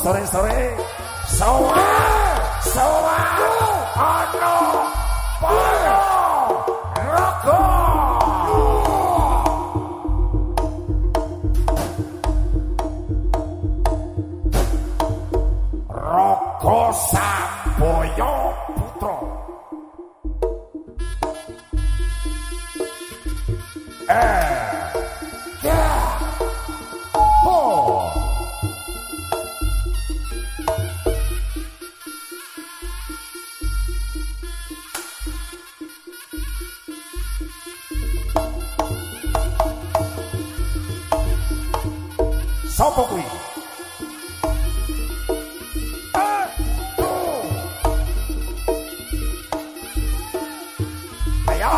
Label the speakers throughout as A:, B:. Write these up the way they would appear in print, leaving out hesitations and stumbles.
A: sore-sore sawa ana para raga Raga Samboyo Putra Sapa kuwi? Ayo.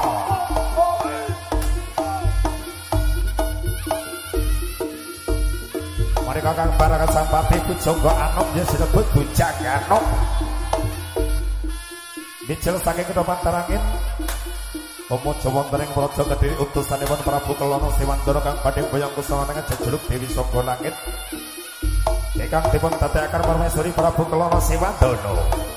A: Mari kakang Baraka Sampati Pujangga Anom ya sinebut Bujang Anom. Dijel saking kedopan terangin Pemuja wonten ing praja Kediri utusanipun Prabu Kelana Sewandara kang badhe boyong kusawanengan jejuluk Dewi Sangga Langit. Ingkang dipun dadekaken permaisuri Prabu Kelana Sewandara.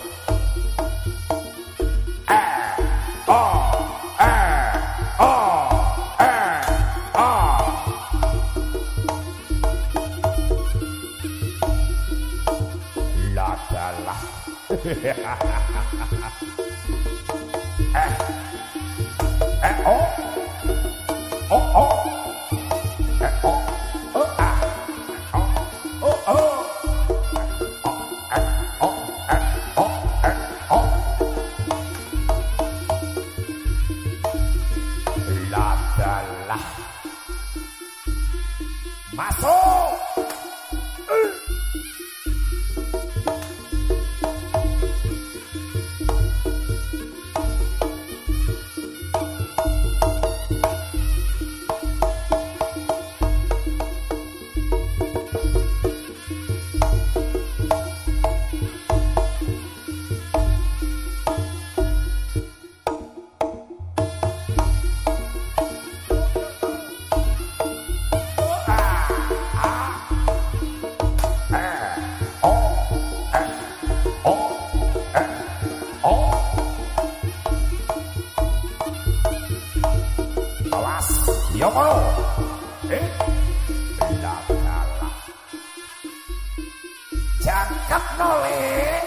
A: Ladalah. Ladalah. Masuk. Ya mau ladalah jangkep nole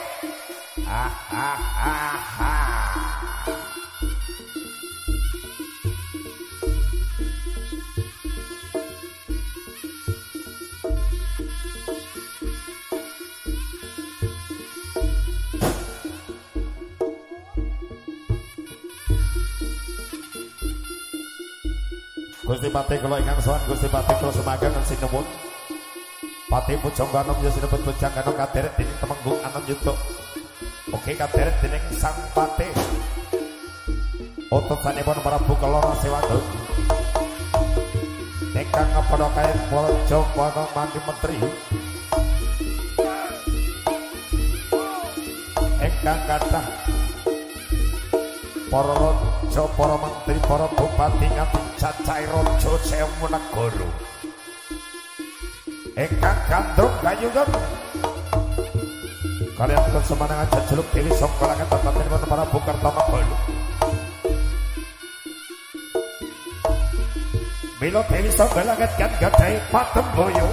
A: Gusti Pati kula ingkang sowan Gusti Pati kula semagangan sinuwun Pati Pujangga Anom ya sinebut Bujang Anom kadherek dening Temenggung Anom Yuda. Oke kadherek dening Sang Pati utusanipun Prabu Kelana Sewandara. Ingkang ngepada kain praja para mandi menteri ingkang kathah para raja, para menteri, para bupati nganti cacahé raja sewu negara. Ingkang gandrung gayugan kaliyan kesemanangan jejuluk Dewi Sangga Langit tempat para Bukartana Balu. Mila Dewi Sangga Langit kan gadhahi patemboyo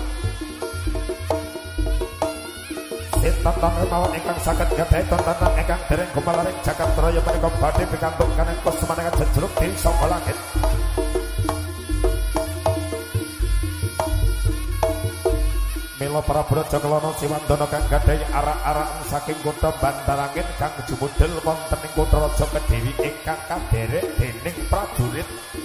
A: Sinten mawon ingkang saged gadhahi tontonan ingkang dereng gumalaring jagat raya menika badhe pikantuk kanthi kesemanangan jejuluk Dewi Sangga Langit. Mila para Braja Kelana Sewandara kang gadhahi arak-arakan saking kutha Bantarangin kang jumudhel wonten ing kutha Raja Kediri ingkang kadherek dening prajurit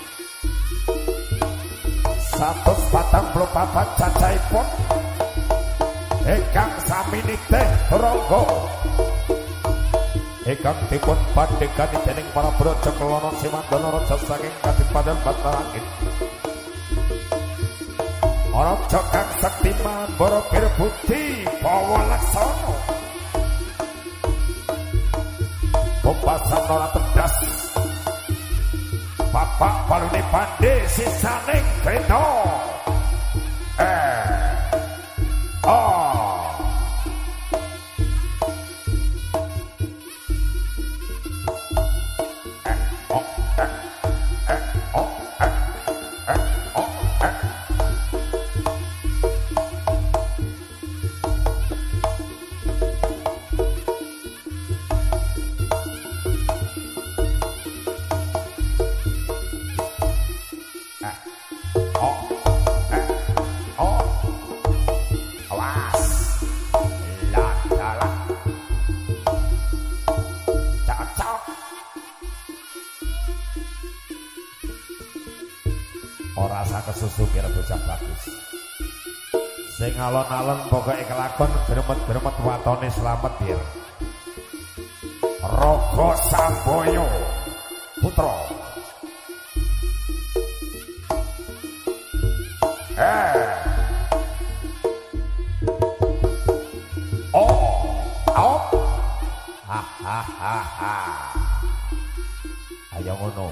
A: 144 cacahipun ingkang sami nitih rangga ingkang dipun pandhegani dening para Braja Kelana Sewandara raja saking Kadipaten Bantarangin. Raja kang sektiman Barabir Budi Bawa Laksana Bapasan ora tedas Bapak balune pandhe sisaning beda sing alon-alon pokoke kelakon gremet-gremet watone slamet ya. Raga Samboyo putra. Ayo ngono.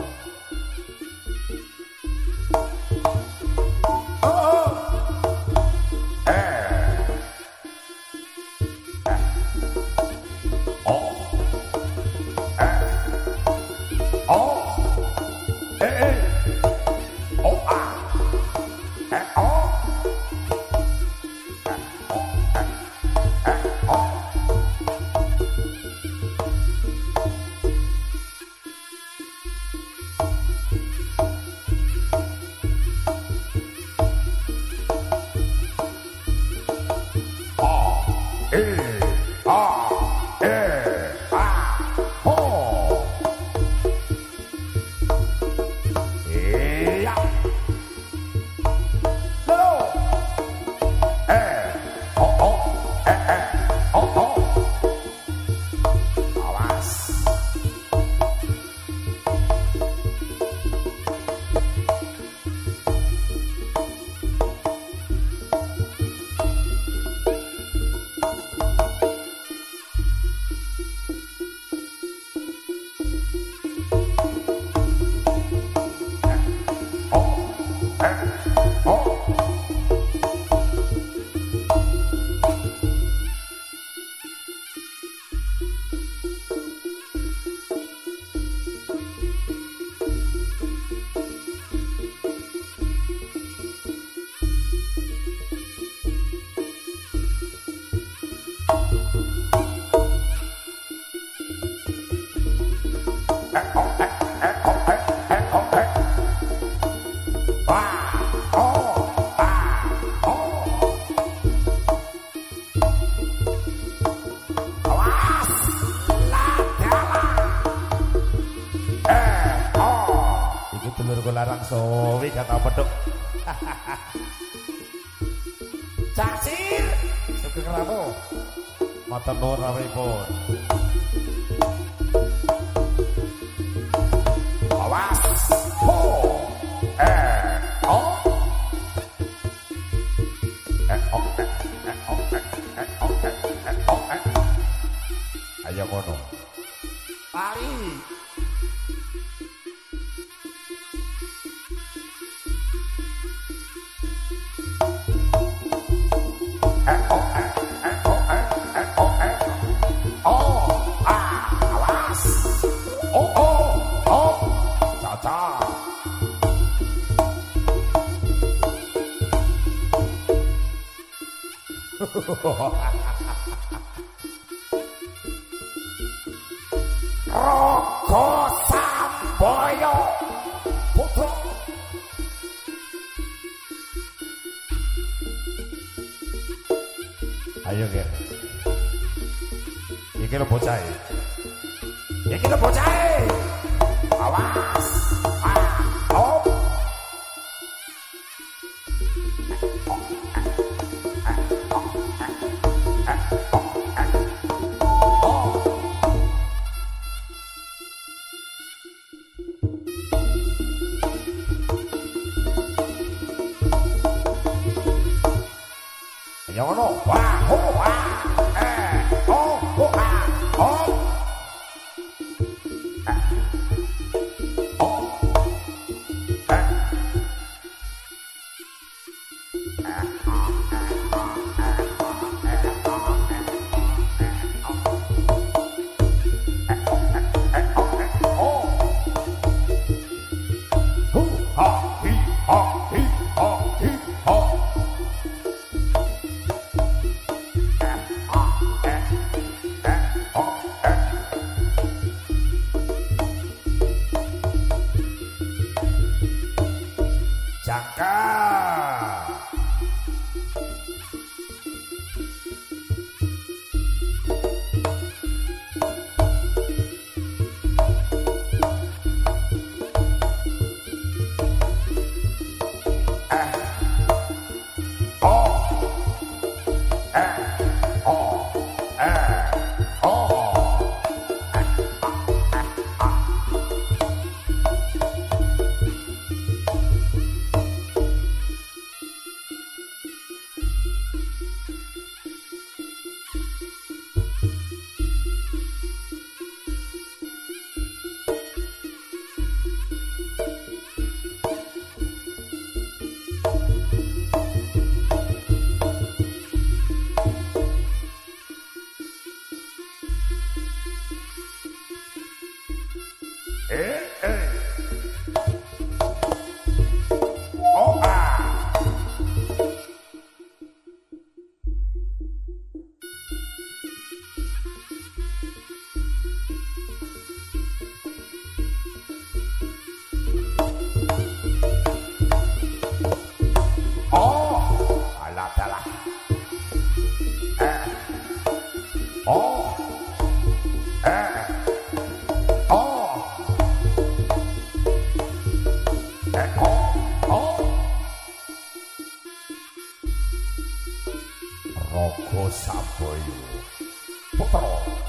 A: Larang sowi kata peduk. Cacir sugeng ramu matur nuwun rawuhipun. Awas ho ayo ngono lari. Raga Samboyo putra. Ayo Ger. Iki lho bocah. Iki lho bocah. Awas. Oh. Ayo ngono. Wah, ho, wah. Oh, ho, ah, oh. Oh. Oh ah. Rogo Saboyo Putra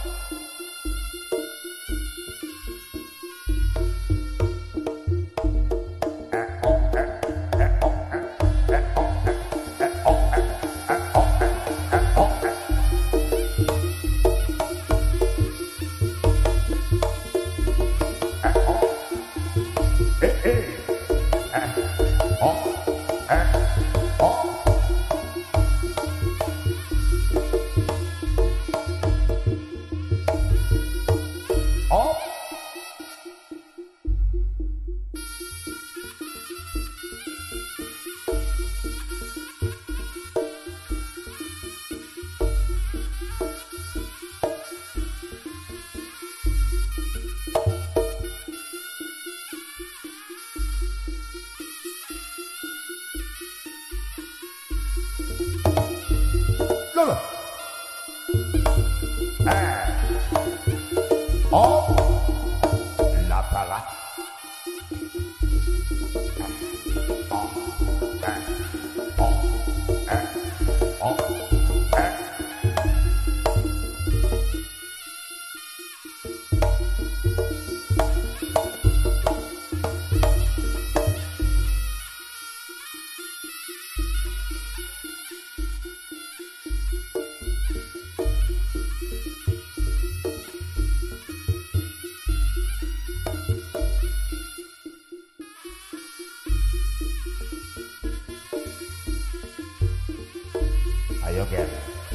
A: Loh. Oh. Latala. Ayo Ger.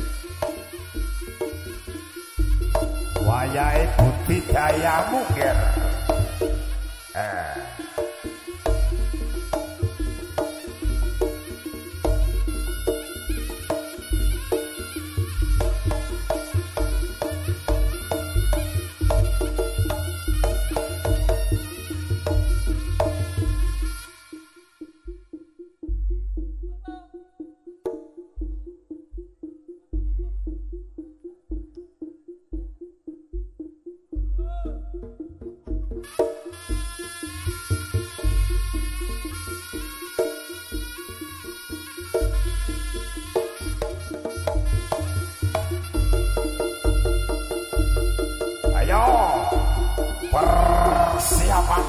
A: Wayahe budidayamu Ger. Ayo persiapan.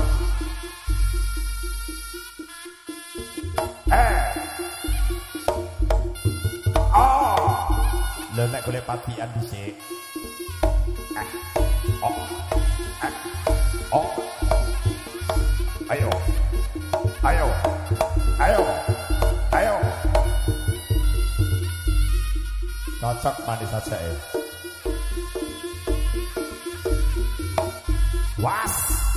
A: Lho nek golek patian dhisik. Ayo. Ayo. Ayo. Ayo. Cocok manis saja ya. Was.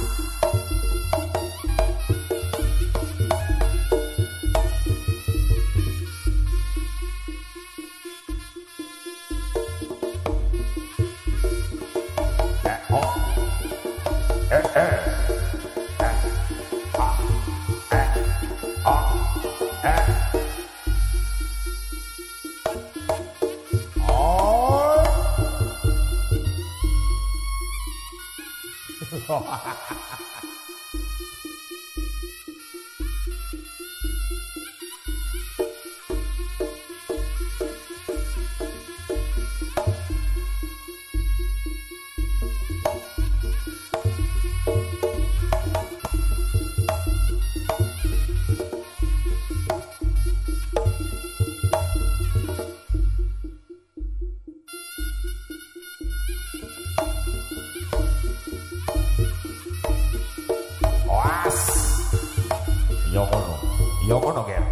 A: Yo ngono Ger.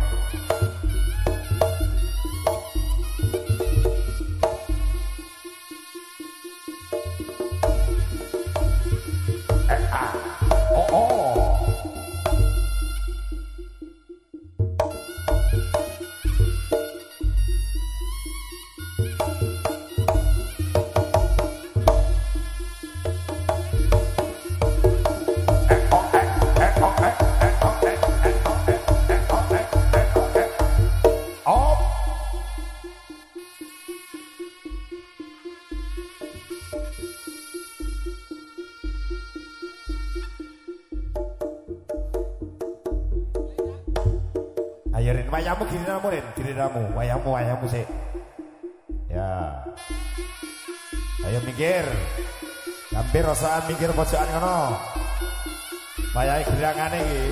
A: wayamu giriramu Rin, giriramu, wayamu sih. Ya. Ayo minggir. Hampir rasaan minggir pojokan ngono. Wayahe girangane iki.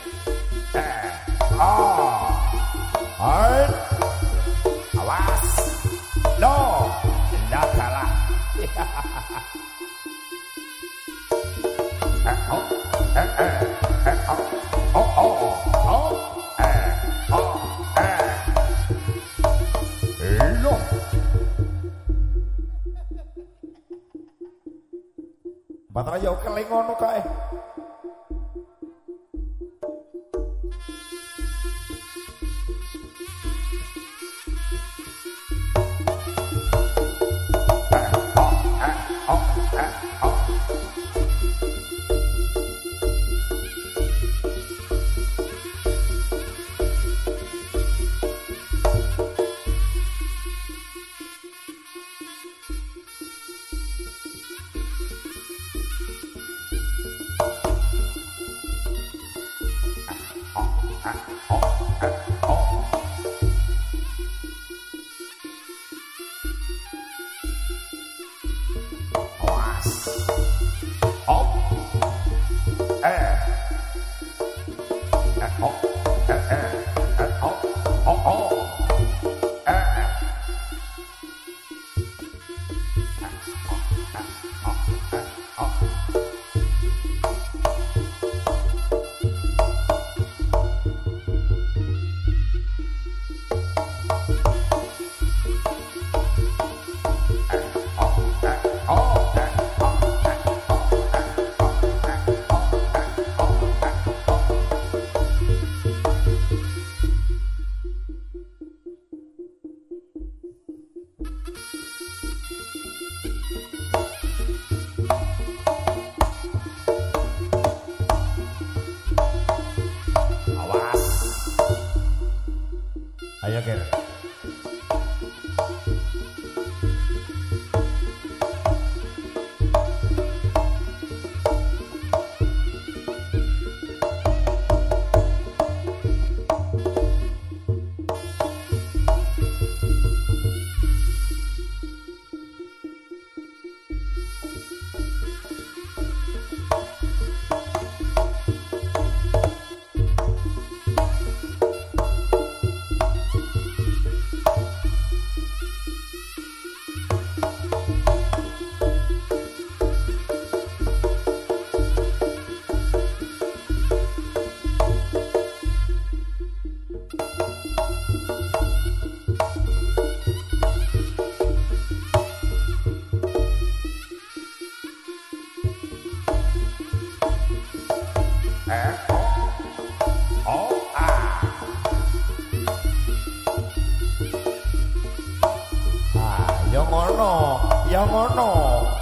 A: Hai. Awas. No. Enggak salah. Baterai yo keling ngono kae. Ayo Ger. Yang ngono.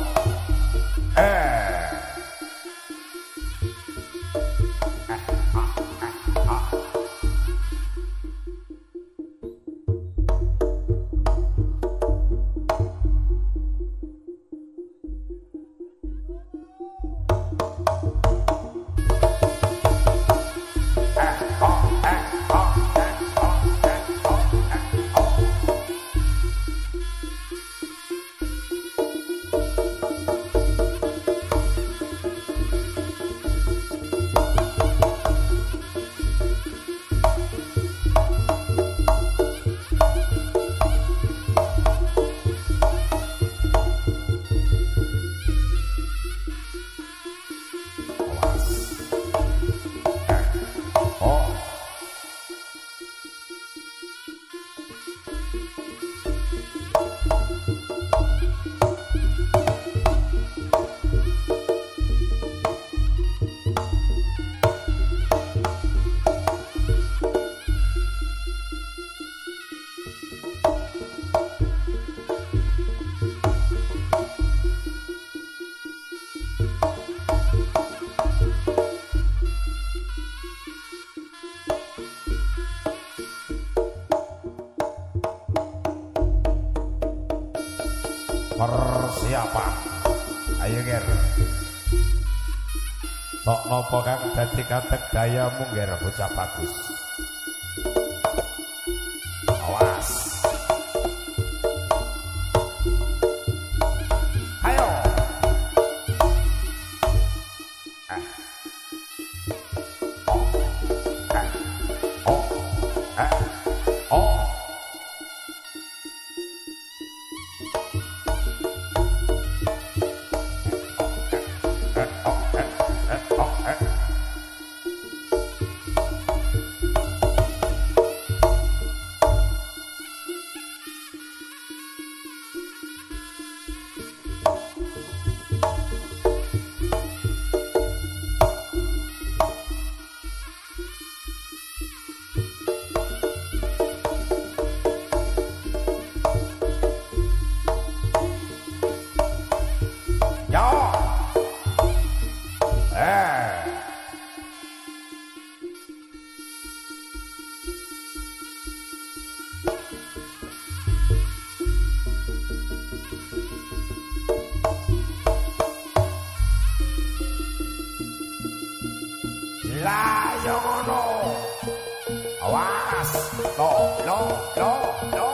A: Persiapan. Ayo Ger. Tok nopo kang dadi katek dayamu Ger bocah bagus. Lah yo ngono. Awas. Lo. Lo.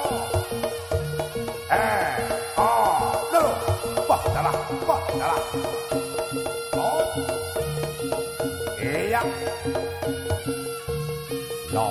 A: Lo. Wah, dalah. Oh. Iya. Lo.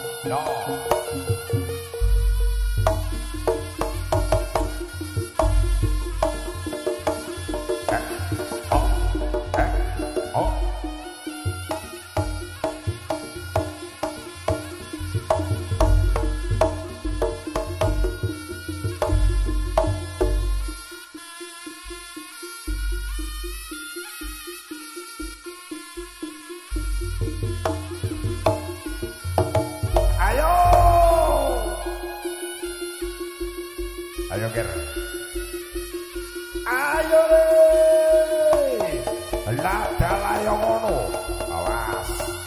A: Ayo ger. Ayo le. Lah dalah yo ngono. Awas.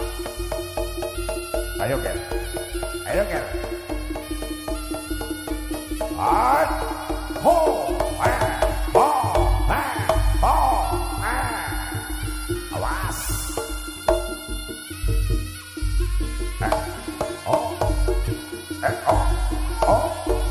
A: Ayo ger. At. Ho. Ho. Ho. Awas. Oh. Oh.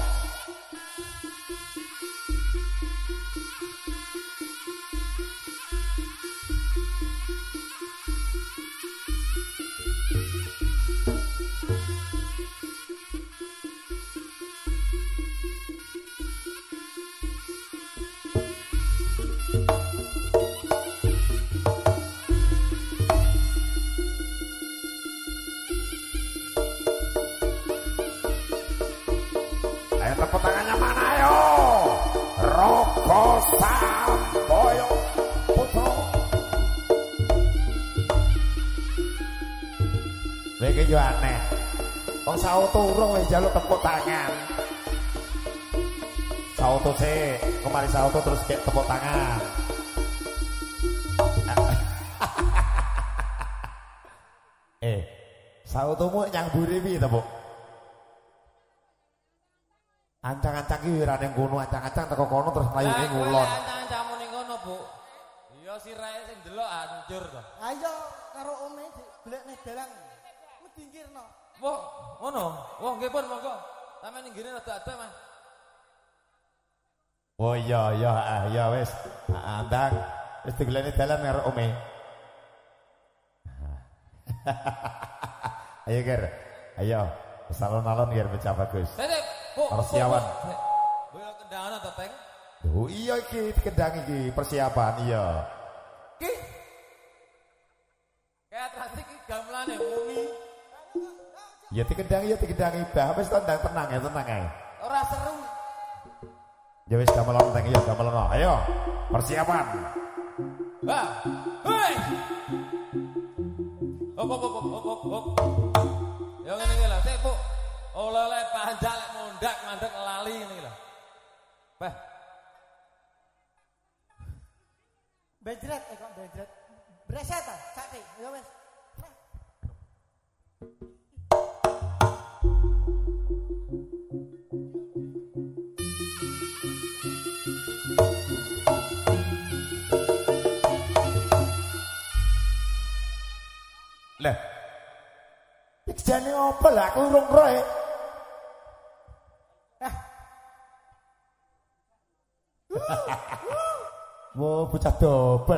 A: Ayo tepuk tangannya mana ayo. Rogo Samboyo Putra. Iki yo aneh. Wong sautu urung wis njaluk tepuk tangan. Sautu sih, kemari sautu terus kayak tepuk tangan. Sautumu nyamburi piye to, Bu? Ancang-ancang ki ora ning kono, ancang-ancang teko kono terus mlayune ngulon.
B: Ancang-ancang ning kono, Bu. Iya sirahe sing delok hancur to.
C: Ayo karo ome golekne dalang. Medingkirno.
B: Wah, ngono. Wah, nggih pun monggo. Sampeyan ninggire rada-rada, Mas.
A: Oh iya ya wis. Andang wis digolekne dalan karo ome. Ayo Ger. Ayo. Salon-alon Ger pecah bagus.
B: Bu,
A: persiapan.
B: Bu kendangan to, Teng?
A: Oh iya iki kendang iki persiapan iya.
B: Ki. Kayak trasik iki gamelane muni.
A: Ya dikendangi bah wis tenang ya tenang ae.
B: Ora seru.
A: Ya wis gamelan Teng iya gamelan. Ayo persiapan.
B: Wah. Hei. Hop. Ya ngene iki lho, sik Bu. Oleh panjal mundak mandek lali ngene iki lho. Bah.
C: Bejret kok bejret. Breset ta, sakti. Ya wis.
A: Lah. Jane opo lah aku urung roe. Wo bocah dobel.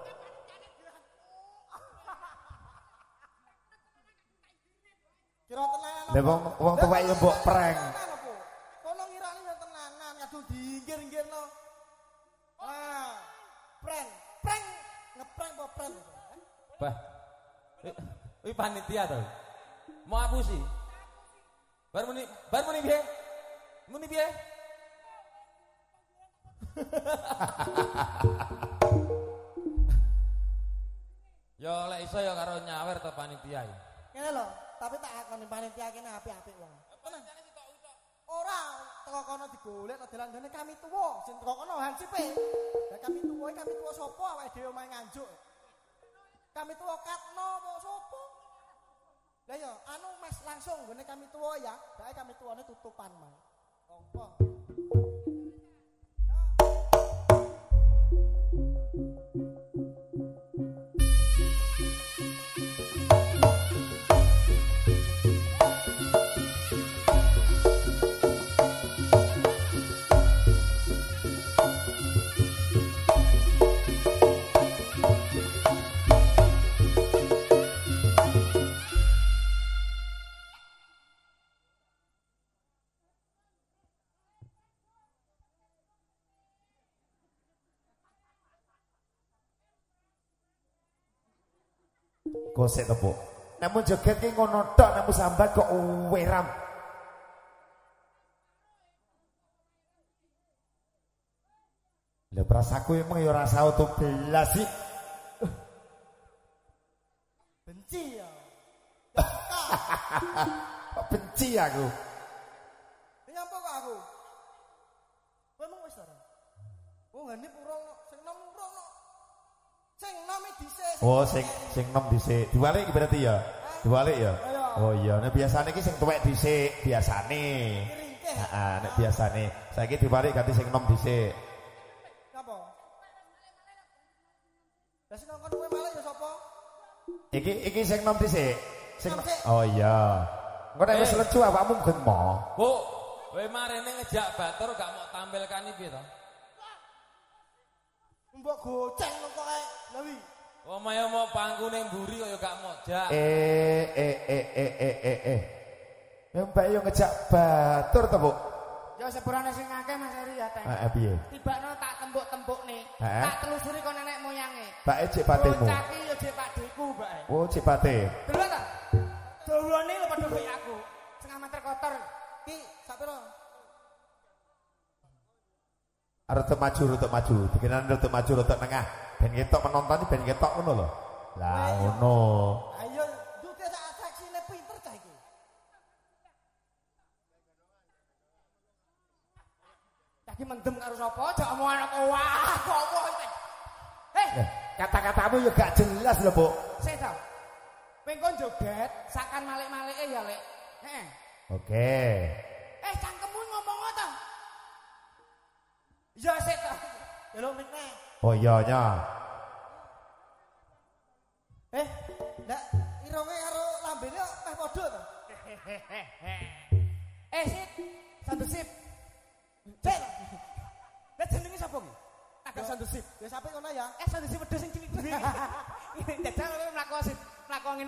C: Kira tenanan.
A: Lah wong tuwek yo mbok prank.
C: Kono ngirani yo tenanan, kadung diinggir-inggirno. Ah, prank. Ngeprank apa prank?
B: Bah. Iki panitia to. Mau apusi. Bar muni piye? Muni piye? Yo lek iso yo karo nyawer to panitia iki.
C: Ngene lho, tapi tak akoni panitia kene apik-apik wong. Ora, teko kono digolek to dalan kami tuwa, sing teko kono hansipe. Lah kami tuwa sapa awake dhewe omahe nganjuk. Kami tuwa Katno apa sapa? Lah yo anu Mas langsung nggone kami tuwa ya. Bae kami tuwane tutupan mah. Kongko.
A: Gosek to, Bu. Namun joget ki ngono tok, namun sambat kok weram. Lah prasaku emang ya rasa auto belas sih.
C: Benci ya.
A: Benci aku.
C: Nyapa kok aku? Kowe mung wis ora. Oh ngene pura sing nom rono. Sing nome dhisik.
A: Oh sing nom dhisik. Diwalik berarti ya. Diwalik ya. Oh iya, nek biasane iki sing tuwek dhisik biasane. Heeh, nek biasane. Saiki diwalik ganti sing nom dhisik.
C: Napa? Lah sing ngongkon kowe malah ya sapa?
A: Iki sing nom dhisik. Oh iya. Engko nek wis lecu awakmu gemo.
B: Bu, kowe marene ngejak batur gak mau tampilkan iki to?
C: Mbok goceng kok kae. Lah wi.
B: Omahe mau pangku ning mburi kok ya gak mau jak.
A: Ya mbak yo ngejak batur to, Bu.
D: Ya sepurane sing akeh Mas Eri ya teh.
A: Heeh, piye?
D: Tibakno tak tembuk-tembukne. Tak telusuri kon nenek moyange.
A: Mbake cek patemu.
D: Bocah iki ya cek pakdeku, Mbake.
A: Oh, cek pate.
D: Delok ta? Dawane lho padha kaya aku. Setengah meter kotor.
C: Ki, sak pira?
A: Rada maju. Dikenan rada maju, rada tengah. Ben ketok penonton iki ben ketok ngono lho. Lah ngono.
C: Ayo, duke sak atraksine pinter cah iki.
D: Lagi mendem karo sapa? Aja omongan kok wah, kok apa iki?
A: Kata-katamu yo gak jelas lho, Bu.
D: Sik to. Kowe kon joget, sakan malik-malike ya, Lek. Heeh.
A: Oke.
D: Cangkemmu ngomong to? Ya sik to.
C: Delok mikne.
A: Oh iya nya.
C: Ndak ironge karo lambene kok meh padha to.
D: Sip. Sandu sip.
C: Cek.
D: Lah jenenge sapa ki? Agak sandu sip.
C: Ya sampe ngono ya.
D: Sandu sip wedhus sing cilik dhewe. Dadal kowe mlaku sip. Mlaku ngene.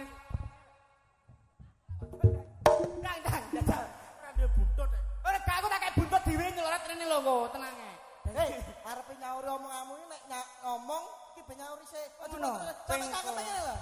D: Dang dadal.
C: Ora ndek buntut.
D: Ora gak aku tak kaya buntut dhewe nyeloret rene lho kok, tenang ae.
C: Arepe nyauri omonganmu iki nek ngomong iki ben nyauri sik.
D: Aduh no.
C: Sampe cangkeme ngene lho.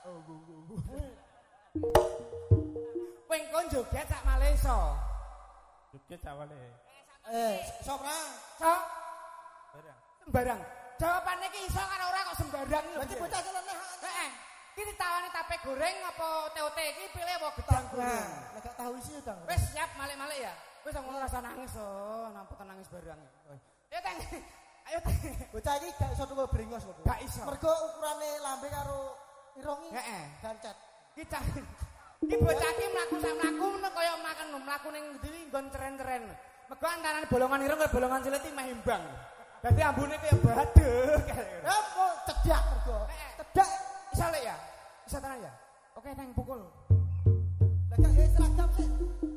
D: Kowe kon joget sak Malaysia.
B: Joget awale.
C: Sopra.
D: Sok. Sembarang. Jawabane iki iso kan ora kok sembarang lho.
C: Berarti bocah nyeleneh.
D: Heeh. Iki ditawani tape goreng apa TOT iki pilih apa gedang goreng?
C: Nek gak tahu isi udang.
D: Wis siap malik-malik ya. Wis ngono rasa nangis namputan nangis barang. Ayo Teng. Ayo Teng.
C: Bocah iki gak iso tuku brengos lho.
D: Gak iso.
C: Mergo ukurane lambe karo irungi.
D: Heeh.
C: Gancet.
D: Iki cah. Iki bocah iki mlaku sak mlaku kaya makan mlaku ning ndi nggon ceren-ceren. Mergo antarane bolongan irung karo bolongan cilik iki meh imbang. Dadi ambune kaya badhe.
C: Apa cedak mergo. Cedak
D: Iso lek ya? Iso tenan ya? Oke Teng pukul.
C: Lah gak seragam sih.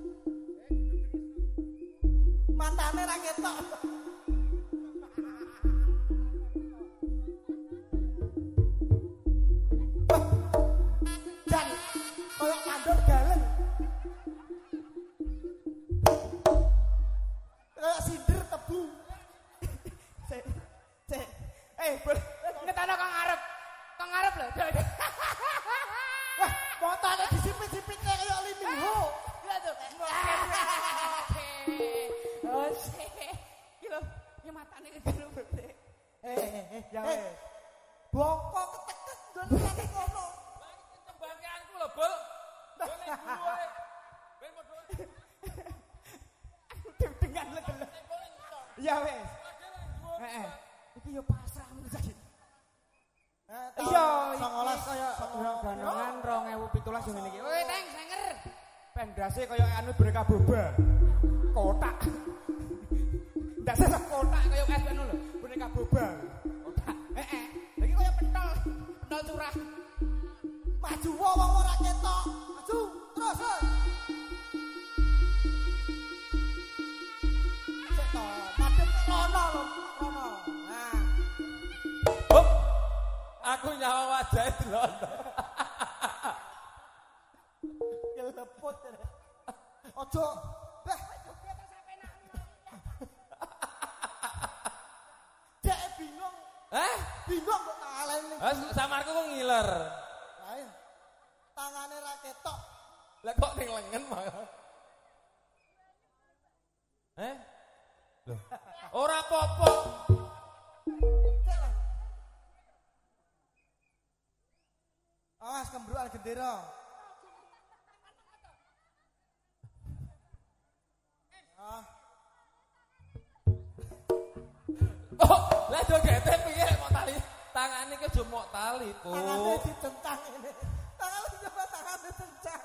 C: Matane ra ketok. Dan koyo mandor galeng. Kayak sindir tebu.
D: Cek. Ngetana kang arep. Kang arep lho.
C: Wah, motane disipit-sipit kaya Liminho.
D: Iya tuh. Oh, sih. Iki lho, iki matane kecil gede.
C: Ya wes. Bongkok keteket ndone kono.
B: Kembangkeanku lho, Bul. Ngene guru ae. Ben padha.
D: Dengan legel. Ya wes. Heeh. Iki yo pasrahmu saiki. Iya, 19 kaya ganongan 2017 yo ngene iki. Woi, Teng, senger. Pendase kaya anu Breka Boba. Kotak. Ndase sak kotak kaya es anu lho, boneka boba. Kotak. Heeh. Iki kaya pentol curah.
C: Maju wong ora ketok. Maju terus. Cek to, madhep rono lho, rono. Nah.
B: Hop. Aku nyawa wajahe delono.
C: Ya lepot. Ojo. Bah. Dek bingung.
B: Hah?
C: Bingung kok ngaleni.
B: Samarku kok ngiler.
C: Ayo. ketok.
B: Lah kok ning lengen malah. Loh. Ora apa-apa.
C: Awas kembruan gendera.
B: Oh, lah jogete piye kok tali? Tangane ki jumuk tali, Bu.
C: Tangane dicentang ini. Tangane coba tangane cencang.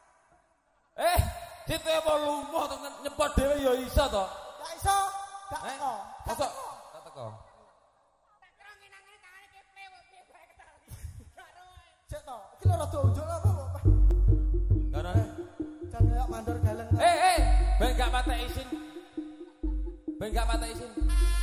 B: Cite apa lumah tenan nyepot dhewe ya iso to?
C: Gak iso, gak teko.
B: Mosok tak teko.
D: Tak kira ngenang-ngenang tangane keple kok piye bae ketali. Karo ae.
C: Cek to, iki lho rada unjuk apa kok.
B: Karena
C: Jan kayak mandor galeng.
B: ben gak patek isin. Ben gak patek isin.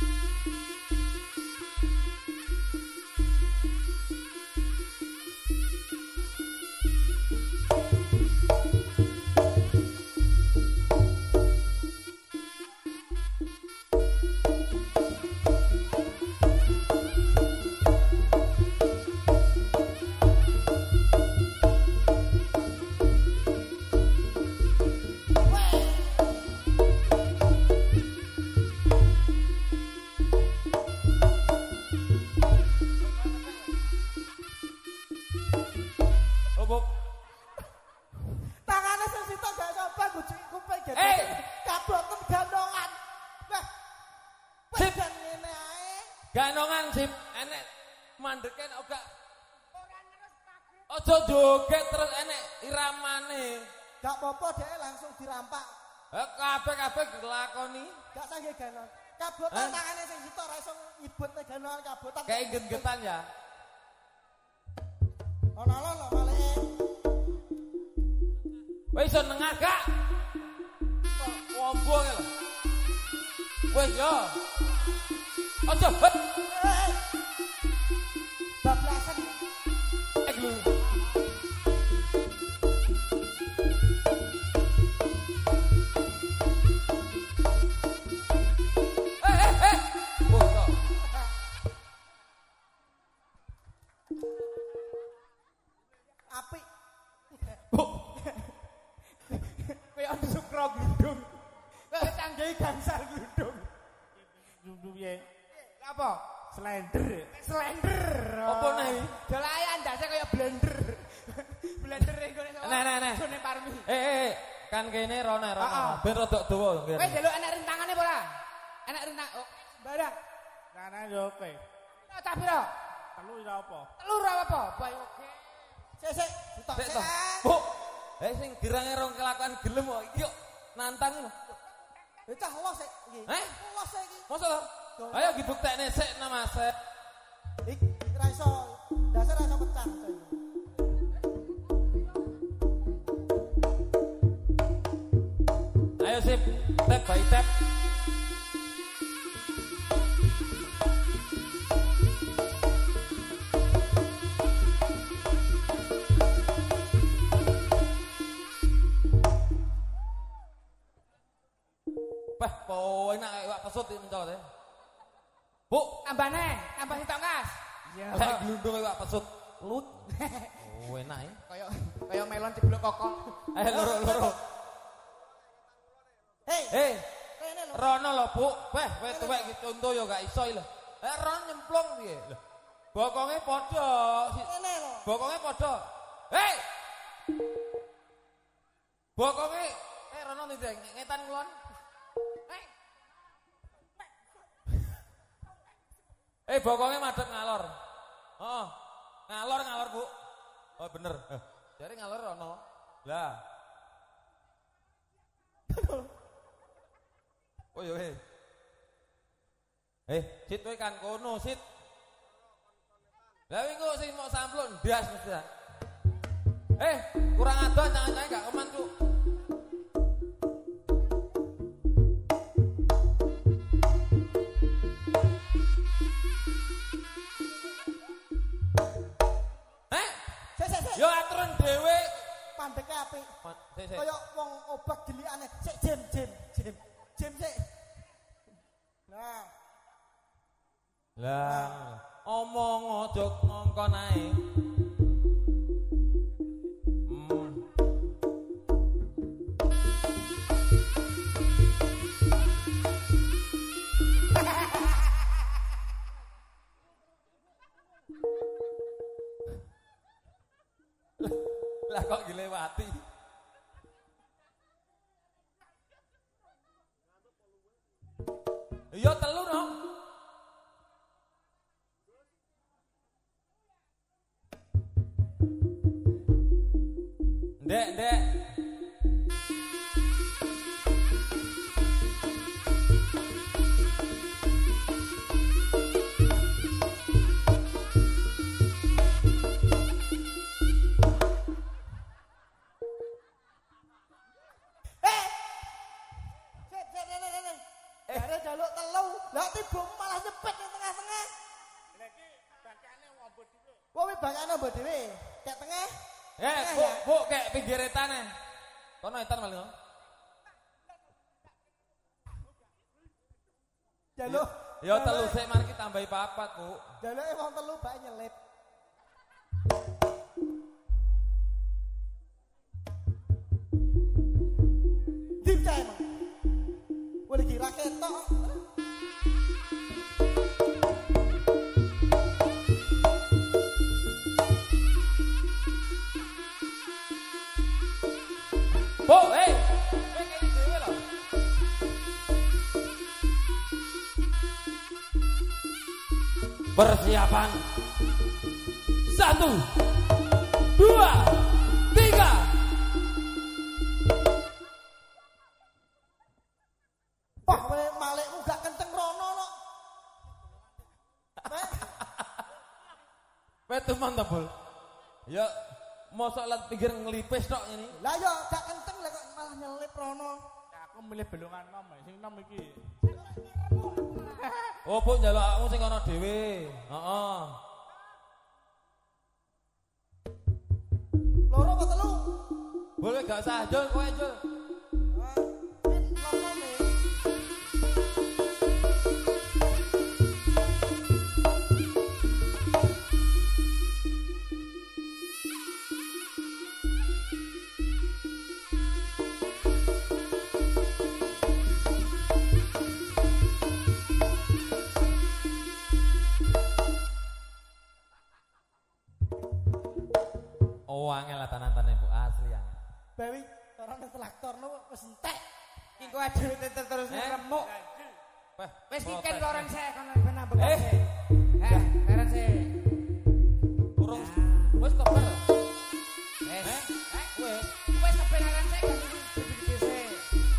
C: Tangane sing sitok gak coba gujuk kuping gede. Kabrotem gandongan. Nah.
B: Sip.
C: Jan ngene ae.
B: Ganongan sip enek mandeke nek gak ora terus kabeh. Aja joget terus enek iramane.
C: Gak apa-apa dhek langsung dirampak.
B: Kabeh dilakoni.
C: Gak sanggih ganon. Kabotan tangane sing sitok ora iso nyibutne gandongan kabotan.
B: Kayak gen-getan ya.
C: Ono lho malih.
B: Wis iso nengah gak? Wombo lho. Wis yo. Aja bet.
C: Bablasan.
B: Lho. Bosok.
C: Apik.
D: Kaya sukra gludung. Kaya tanggai gangsal gludung.
E: Gludung piye?
D: Apa?
E: Slender.
D: Slender.
B: Apa nih?
D: Jolae andase kaya blender. Blender ngene sama.
B: Nah.
D: Gone parmi.
B: Kan kene rono.
D: Heeh.
B: Ben rodok dawa ngene.
D: Wis delok enek rintangane apa ora? Enek rintang. Oh, barang.
E: Kana yo oke.
D: Tak pira?
E: Telu ora apa?
D: Telur apa? Bae oke.
C: Sik, sitok
B: Sik
C: sik.
B: to. Bu. Sing gerange rong kelakuan gelem kok iki yo nantang lho.
C: Cah los sik iki. Los iki.
B: Masa to? Ayo dibuktekne sik Mas.
C: Ik ora iso dasar ora iso pecah.
B: Ayo sip, tap by tap. Enak kayak wak pesut iki mencol ya. Bu,
D: Tambah sitok Kas. Iya.
B: lek glundung kayak wak pesut. Lut. Oh, enak ya.
D: Kaya melon diblok kokol.
B: Ayo loro-loro.
C: Hei, kene lho.
B: Rono lho, Bu. Kowe tuwek iki conto ya gak iso lho. Rono nyemplung piye? Lho. Bokonge padha.
C: Kene lho.
B: Bokonge padha. Hei. Bokonge Rono ndek ngetan kulon. Bokonge madhep ngalor. Oh. Ngalor, Bu. Oh, bener. Jare ngalor Rono. Lah. Oh yo sit kowe kan kono, sit. Lah wingi sing mau sampluk ndas mesti. Kurang adon jangan gak keman, Cuk.
C: Sik.
B: Yo aturan dhewe.
C: Pandeke apik.
B: Sik.
C: Kaya wong obak delikane. Sik Jim sik.
B: Lah, omong aja ngongkon ae. Pati. Iya telu no. Ndek. Bu, kayak pinggir etane. Kono etan maling.
C: Jaluk.
B: Ya telu sik mari tambahi papat, Bu.
C: Jaluke wong telu bae nyelip. Dim cae emang. Boleh kira ketok.
B: Bu, hei. Kowe kene dhewe lho. Persiapan. 1 2 3.
C: Wah, malikmu gak kenceng rono no.
B: Wetu mantap, Bul. Ya mosok lat pinggir nglipis tok ini.
C: Lah yo gak kenceng lah kok malah nyelip rono.
E: Ya aku milih belongan nom, sing nom iki.
B: Oh, Bu njaluk aku sing ana dhewe. Heeh.
C: Loro apa telu?
B: Boleh gak usah, Jul, kowe Jul. Oh, angel lah tanan-tanan Bu, asli angel.
C: Bawi, orang traktor no wis entek.
D: Iki kok adewe terus remuk. Wis kiken lorong sik kono ben ambek. Leren sik.
B: Urung wis keber.
D: Wis kebenaran sik gede sik.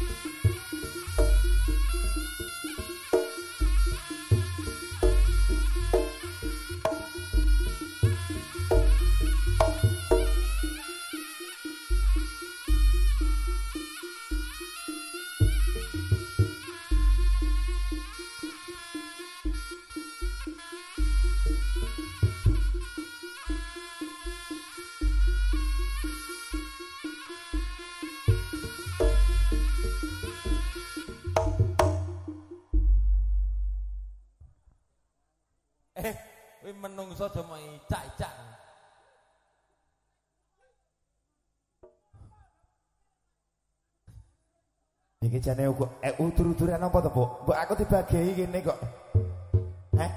B: Kuwi menungso aja mau icak-icak.
A: Iki jane uga utur-uturan apa to, Bu? Mbok aku dibagi kene kok. Heh.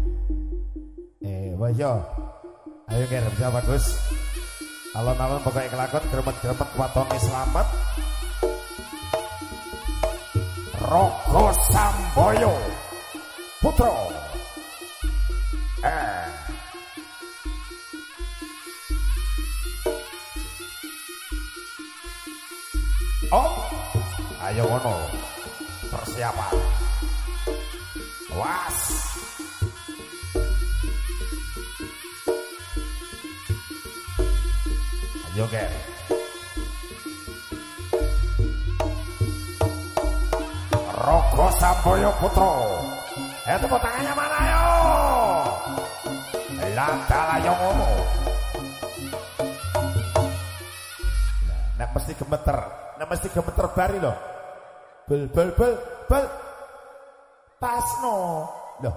A: Wah yo. Ayo nger bisa bagus. Alon-alon pokoke kelakon gremet-gremet watone selamat. Rogo Samboyo Putro. Oh, ayo ngono. Persiapan. Was. Ayo Ger. Rogo Samboyo Putro. Tepuk tangannya mana yo? Lantala yo ngono. Nek mesti gemeter. Nek mesti gemeter bari lho. Bel. Pasno. Loh.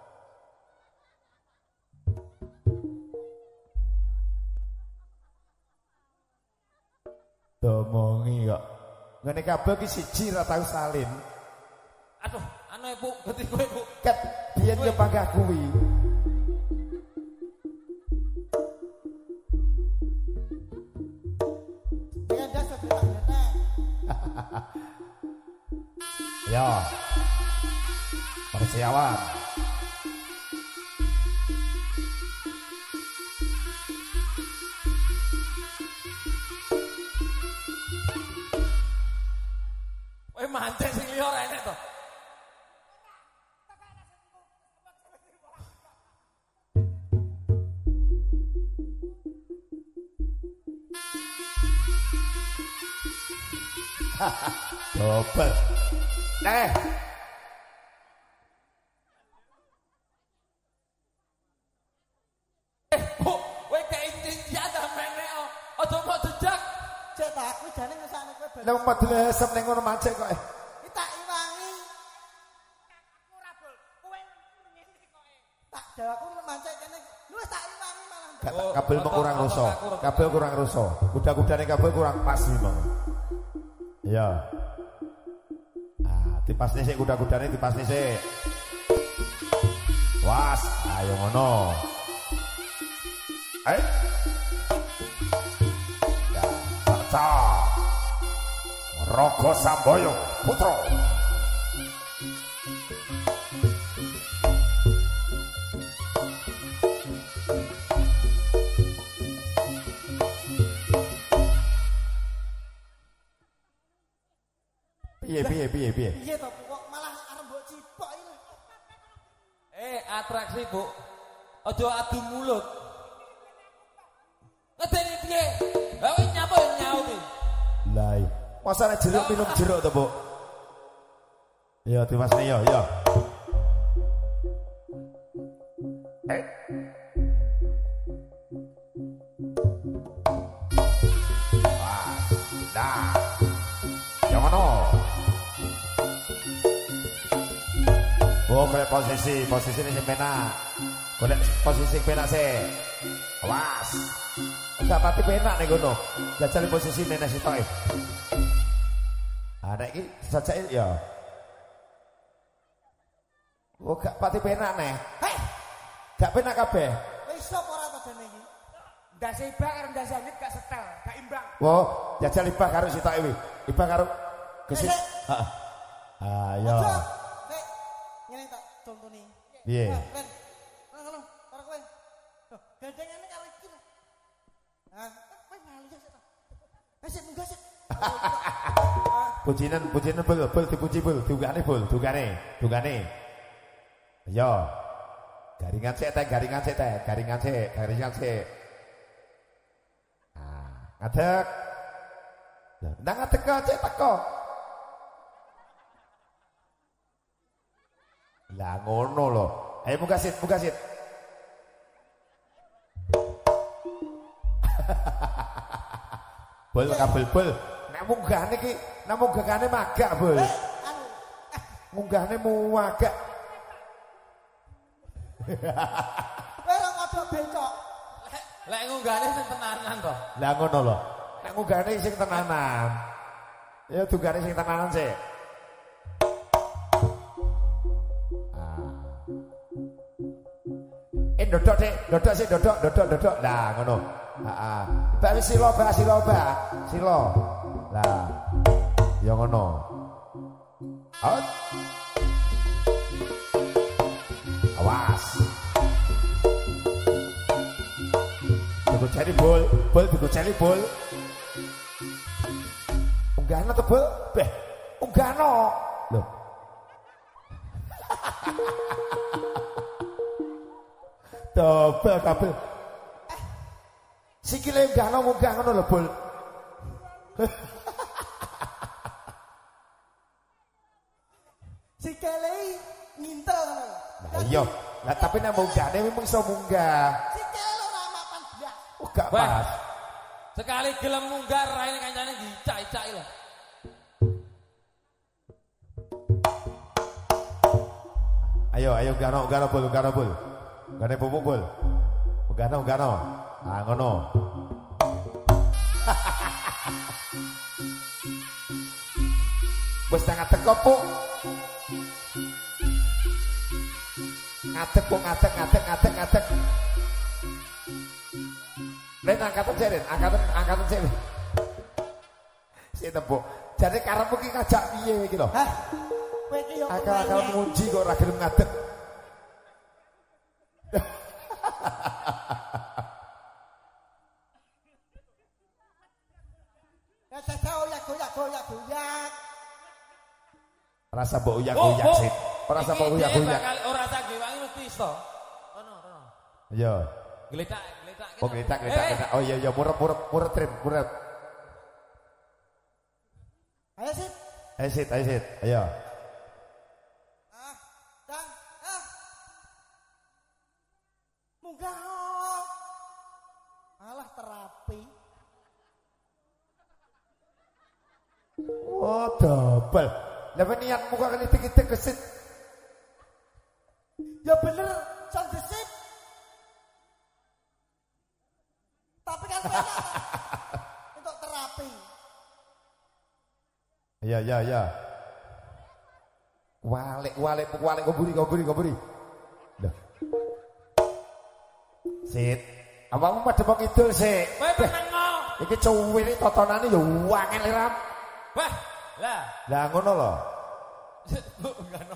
A: Domongi kok. Ngene kabeh iki siji ra tau salin.
B: Aduh, anu Bu, ganti kowe Bu.
A: Ket biyen yo panggah kuwi. Ayo. Persiawan.
B: Weh mancing sing liya ora enek to.
A: Dobel.
B: Bu, kowe keincian ta menek. Aja mau jejak.
C: Cek tak aku jane ngesane kowe ben.
A: Nek medlesep ning ngono mancing kok.
C: Iki tak iwangi. Ora bol. Kowe ngene kok. Tak jawaku mancing kene. Lu wis tak iwangi malah.
A: Kabel mau kurang rusuh. Kabel kurang rusuh. Kuda-kudane kabel kurang pas memang. Iya. Ah, dipasne sik kuda-kudane dipasne sik. Was, ayo ngono. Ya, Sarca. Rogo Samboyo Putra. Piye.
C: Piye to kok malah arep mbok cipok iki.
B: Atraksi, Bu. Aja adu mulut. Ngedeni piye? Lah wis nyapa nyaut iki.
A: Lah, masa nek jeruk minum jeruk to, Bu? Iya, dimasne ya. Wah, dah. Yang mana? Oh, golek posisi ini sing penak. Golek posisi sing penak sih. Awas. Enggak pati penak nih gono. Jajal posisi nenek sitoke. Ada iki sajake ya. Oh, gak pati penak nih.
C: Hei,
A: gak penak kabeh.
C: wis sapa ora to dene iki?
D: Ndase ibak karo ndase anyit gak setel, gak imbang.
A: Oh, jajal ibah karo sitoke wi. Ibah karo gesit. Heeh. Ayo.
C: Nek ngene tak contone.
A: Piye?
C: Ben. Ngono, karo kowe. Loh, gandengane karo iki. Hah, kowe ngali ya sik to. Wis munggah sik.
A: Pujinan bul dipuji bul, dugane. Ayo. Garingan sik teh. Ah, ngadeg. Lah, ndang ngadeg cek teko. Lah ngono lho. Ayo muga sit. Bul kabel bul. Nek munggahne iki, nek munggahane magak, Bul. Munggahne muagak.
C: Kowe ora kodok becok.
B: Lek ngunggahne sing tenanan to.
A: Lah ngono lho. Nek munggahne sing tenanan. Ya dugane sing tenanan sik. Dodok sik, dodok. Lah ngono. Heeh. Bak silo. Lah. Ya ngono. Out. Awas. Dicari bol. Unggahno to, Bul? Beh, unggahno. Loh. Dobel kabel. Sikile unggahno munggah ngono lho, Bul.
C: Sikile ngintel ngono.
A: Lah iya. Lah tapi nek munggahne memang iso munggah.
C: Sikile ora mapan blas.
A: Oh, gak pas.
B: Sekali gelem munggah raine kancane dicak-cak lho.
A: Ayo gano bul. Gane pupuk bul. Gano. Ah ngono. Wis nang teko puk. Ngadeg. Len angkatan jeren, angkatan cewek. Si tepuk. Jare karepmu ki ngajak piye iki lho?
C: Hah? Kowe ya.
A: Akal-akal muji kok ora gelem ngadeg.
C: Ya jajah goyak.
A: Rasa mbok uyak-uyak sih. Ora rasa mbok uyak-uyak.
B: Ora sak gewangi mesti iso. Ono.
A: Iya.
B: Gletak.
A: Oh gletak. Oh iya murep trim.
C: Ayo Sit.
A: Ayo.
C: Munggah. Alah terapi.
A: Oh double. Lah niatmu kok kritik-kritik kesit.
C: Ya bener, sang gesit. Tapi kan untuk terapi.
A: Iya. Walik koburi. Dah. Sit. Apamu madhep kidul sik.
B: Kowe tenang mau.
A: Iki cuwil iki totonane ya wangel ram.
B: Wah, lah
A: Ngono lho.
B: Enggak.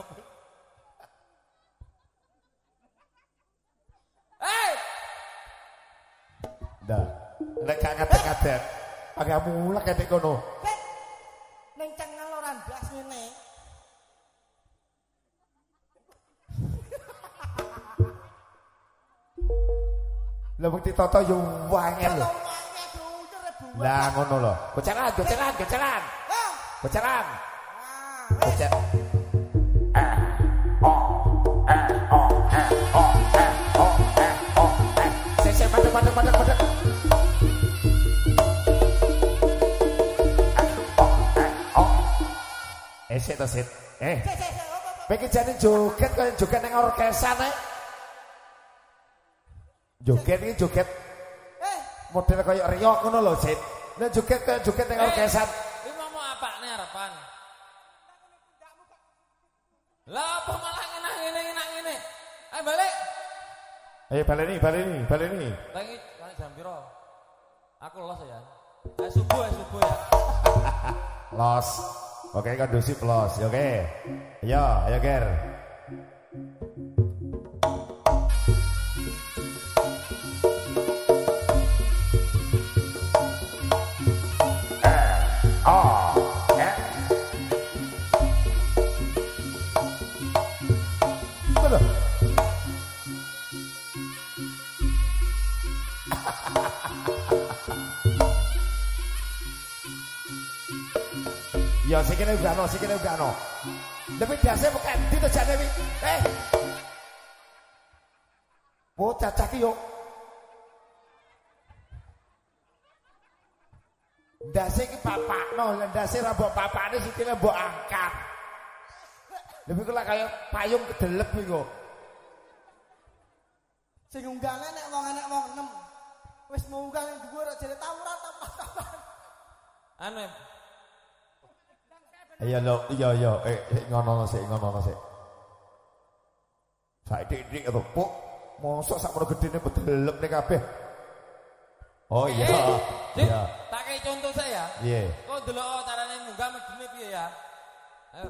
B: Hei.
A: Dah. Nek gak ngadeg-ngadeg. Agak mulek kayak kono.
C: Neng cengal ora ndas ngene.
A: Lah bukti toto yo wangel lho. Lah ngono lho. Gocelan. Gocelan. Sik padek. Sik to Sit. Pengen jane joget kaya joget ning orkesan ae. Joget model kaya riok ngono lho Sit. Nek joget kaya joget ning orkesan.
B: Iki ngomong apa nih harapan? Lah apa malah ngene. Ayo balik.
A: Ayo baleni.
B: Tangi jam piro? Aku los ya. Subuh ya.
A: Los. Oke, kondusif los. Oke. Ayo Ger. Ya sikile ugano. Tapi biasa bukan itu jane wi. Bocah cah ki yo. Ndase iki papakno, ndase ra mbok papane sikile mbok angkat. Lebih kula kaya payung kedelep iki kok.
C: Sing unggale nek wong enem. Wis munggah ning dhuwur jare tawuran tapak-tapak.
B: Anu
A: Iya ngono sik. Saiki to, Puk. Mosok sakmono gedene bedelep ning kabeh. Oh iya. Iya.
B: Tak kei contoh saya.
A: Iya.
B: Kok delok carane munggah medine piye ya? Ayo.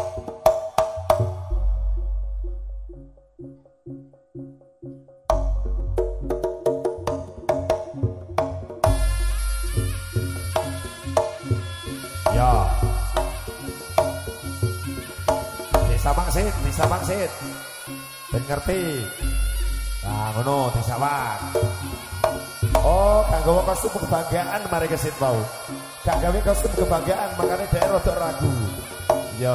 A: Ya. Bisa bangsit. Ben ngerti. Nah, ngono disawang. Oh, kanggo kostum kebanggaan mari kesit mau. Gak gawe kostum kebanggaan makanya dhek rada ragu. Yo.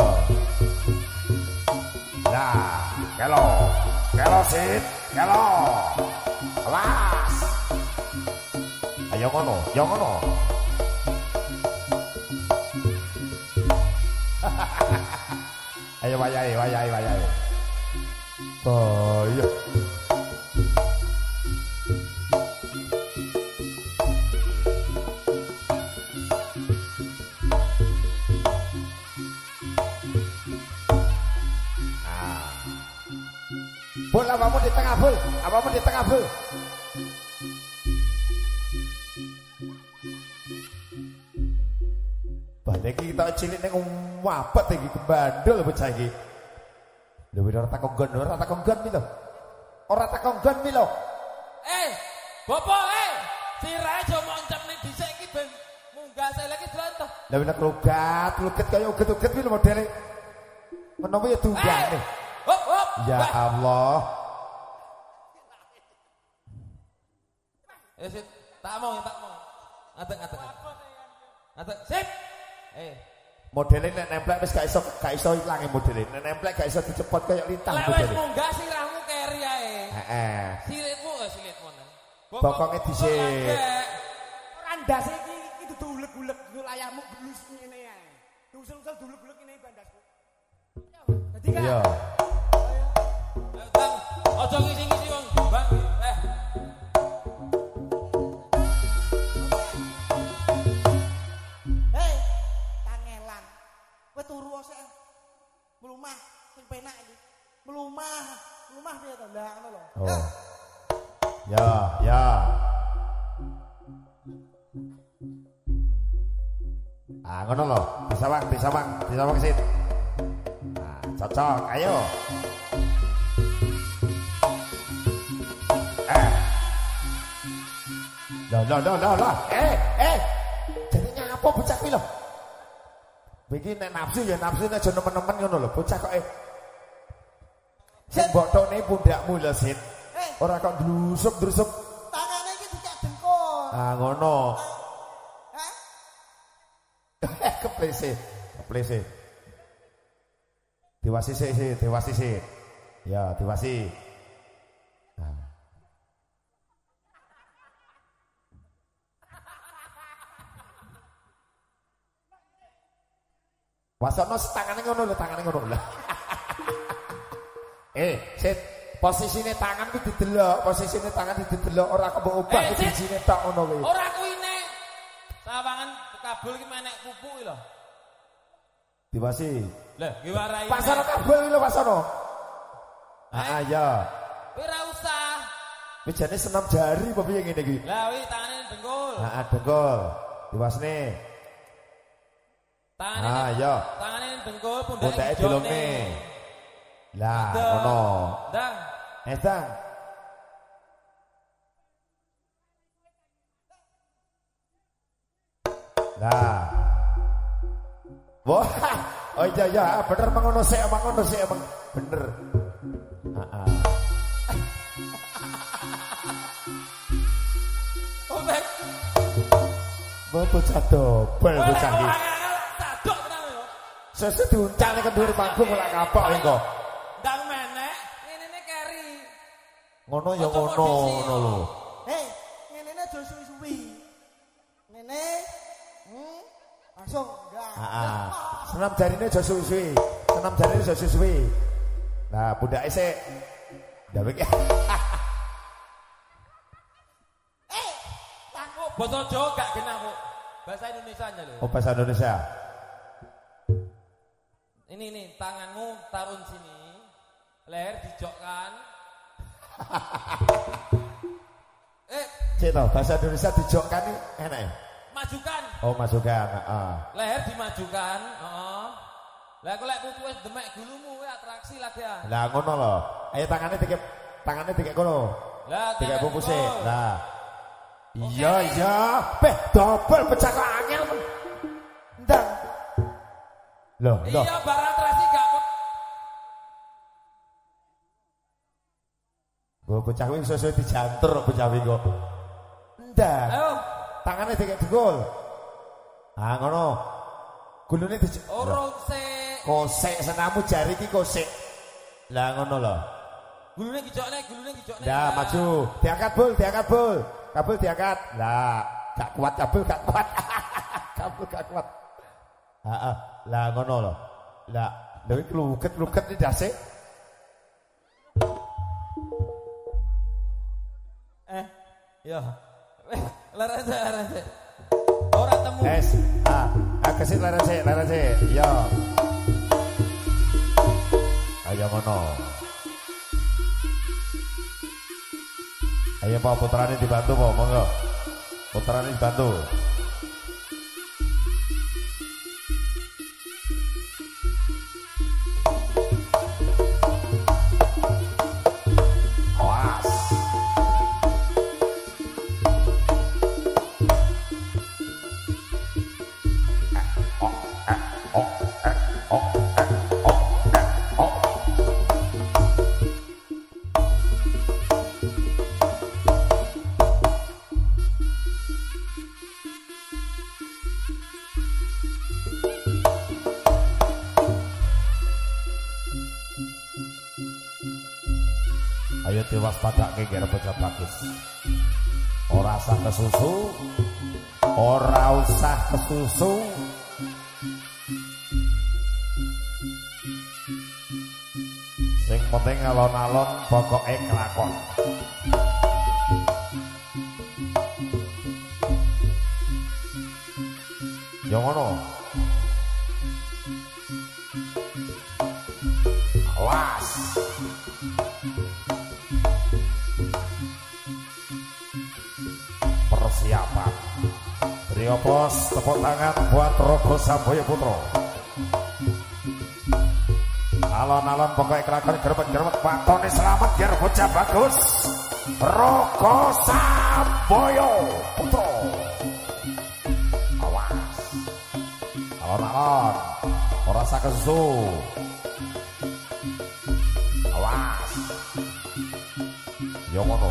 A: Lah, kelo Sit, kelo. Awas. Ayo ngono. Ayo wayahe. Oh iya. Bul, apamu di tengah bul. Balik kita cilik ning wabet iki kebandel bocah iki. Lho ora tak konggon mi lho. Ora tak konggon mi lho.
B: Bapak sirahe aja moncep ning dhisik iki ben munggah saya lagi drontoh.
A: Lah nek lugat kaya uget-uget mi lho modele. Menapa ya tunggane.
B: Hop.
A: Ya Allah.
B: Sip, tak mau. Ngadeg. Sip.
A: Modele nek nemplek wis gak iso ilange modele. Nek nemplek gak iso dicepot kaya lintah modele.
B: Lek wis munggah sirahmu keri ae.
A: Heeh.
B: Silitmu.
A: Pokoke dhisik.
D: Ora ndase iki dudu uleg-uleg, dudu layarmu gelus ngene ae. Usul-usul dulek-dulek ngene bandasku. Dadi kan.
A: Iya.
B: Bang, aja ngisi-ngisi wong, Bang.
C: Kangelan. Kowe turu sik. Mlumah sing penak iki. Mlumah piye to? Lah ngono lho.
A: Oh. Ya. Ngono lho. Bisa bang sit. Nah, cocok. Ayo. Lah. Jadi nyapa bocah kuwi lho. Iki nek nafsu ya nafsu aja nemen-nemen ngono lho. Bocah kok sing mbok tokne pundakmu lho, Sit. Ora kok drusuk-drusuk.
C: Tangane iki dicak dengkul.
A: Ngono.
C: Hah?
A: Keplese. Diwasi sih. Ya, diwasi. Wasono tangane ngono lho. Sit. Posisine tangan ku didelok, ora kok mbok ubah bijine tok ngono kuwi.
B: Ora kuwine. Sawangan kabul iki menek pupu iki lho.
A: Diwasi.
B: Lah, nggih warai.
A: Pasono kabul iki lho, pasono. Ya.
B: Kowe ora usah.
A: Kuwi jane senam jari apa piye ngene iki?
B: Lah, wi tangane dengkul.
A: Dengkul. Diwasne.
B: Tangane dengkul, pundake
A: dilongne. Lah, ngono.
B: Ndang.
A: Dang. Lah. Wah. Oh iya, bener mangono sik emang bener.
B: Obek.
A: Bocah dobel bocah iki.
B: Sadok tenan yo.
A: Sesuk diuncalne ke dhuwur panggung ora kapok engko.
B: Ndang menek, ngene keri.
A: Ngono ya ngono lho.
C: Ngene aja suwi-suwi. Ngene. Langsung enggak.
A: Senam jarine aja suwi-suwi. Nah, bundake sik. Ndawek.
B: Basa Jawa gak genah, Bu. Bahasa Indonesia aja lho.
A: Oh, bahasa Indonesia.
B: Ini tanganmu tarun sini. Leher dijokkan.
A: Cek to, bahasa Indonesia dijokkan iki enak ya?
B: Majukan.
A: Oh, majukan,
B: Leher dimajukan, Lah kok lek pupu wis demek gulumu kuwi atraksi lagi ya.
A: Lah ngono lho. Ayo tangannya dikek kono.
B: Lah
A: dikek pupuse. Lah. Iya. Dobel pecah kok angel. Ndang. Loh.
B: Iya, barang atraksi gak kok.
A: Bocah kuwi sesuai dijantur bocah kuwi kok. Ndang.
B: Ayo.
A: Tangannya dikek dengkul. Ngono. Gulune kosek senamu jari iki kosek. Lah ngono lho.
B: Gulune gijokne.
A: Lah maju, diangkat bul. Kabel diangkat. Lah, gak kuat kabel gak kuat. Kabel gak kuat. Lah ngono lho. Lah, lha iki kluket iki dase.
B: Ya. Larase. Ora temu.
A: Kesit larase. Yo. Ayo ngono. Ayo Pak putrane dibantu Pak, monggo. Putrane dibantu. Ayo diwaspadake kira bocah bagus. Ora usah kesusu, ora usah kesusu. Sing penting alon-alon pokoke kelakon. Yo ngono. Awas. Persiapan. Rio Bos, tepuk tangan buat Rogo Samboyo Putro. Alon-alon pokoknya kelakon gerbet-gerbet watone selamat biar bocah bagus. Rogo Samboyo Putro. Awas. Alon-alon ora usah kesusu. Awas. Yo ngono.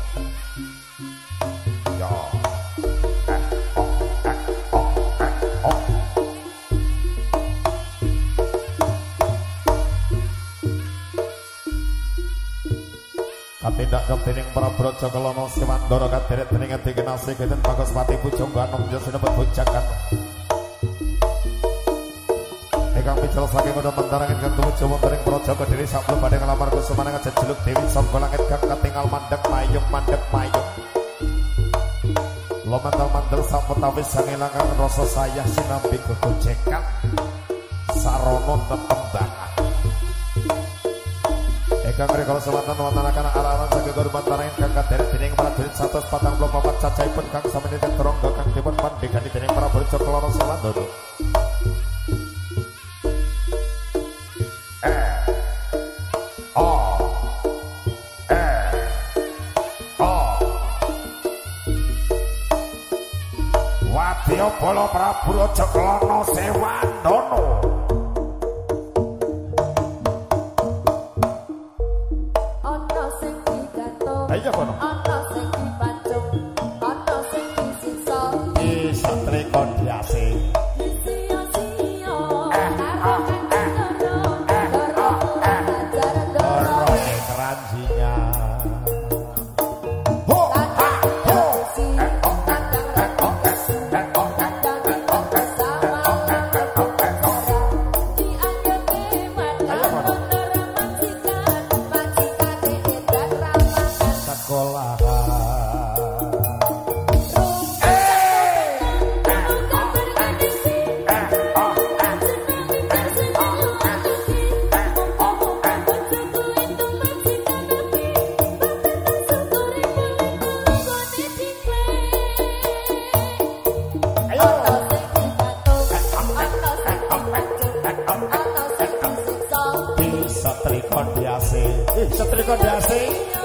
A: Yo. Katindak kepining para brojo kelono Siwandoro kaderet dening dikenasi keten Bagus Pati Pujangga Anom Jasa dapat bujakan. Ekang pical saking udah mentarangin kan tumuju wonten ing brojo Kediri sampun badhe ngelamar kusumaneng jejeluk Dewi Sangga Langit kang katingal mandeg mayung. Lo mantel-mantel sapetawis sangelangan rasa sayah sinambi gogojekan sarono tetembangan. Ekang rekala selatan wonten arah-arah saking korban tarangin kang kaderet dening para durit 144 cacaipun kang samenetet terongga kang dipun pandhegani dening para brojo keloro Siwandoro. Wadya Bala Prabu Raja Kelana Sewandana.
F: Ana sing digato,
A: Ayo kono.
F: ana sing dipancung, ana sing disiksa.
A: Isa trika diase.
F: Sia-sia, karo karo ajaran doro.
A: Ora keranjinya. Ho ha ho. Setrika diase.